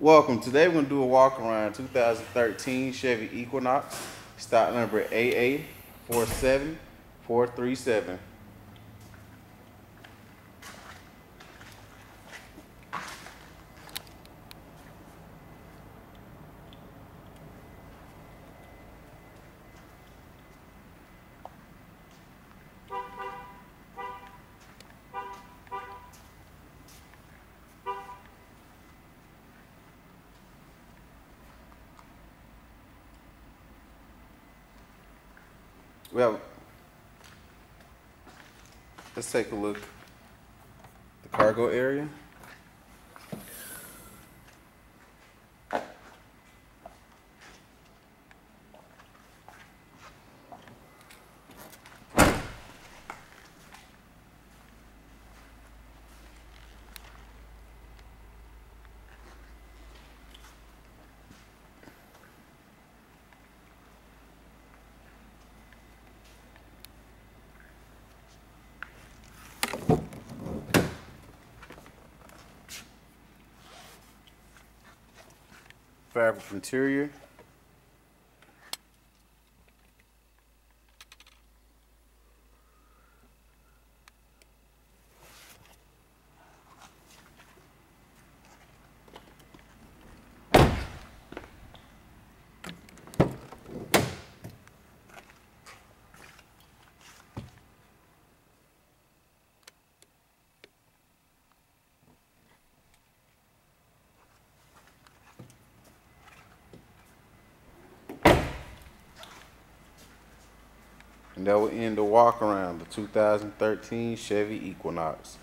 Welcome. Today we're going to do a walk around 2013 Chevy Equinox, stock number AA47437. Well, let's take a look at the cargo area. Fabric interior. And that will end the walk around the 2013 Chevy Equinox.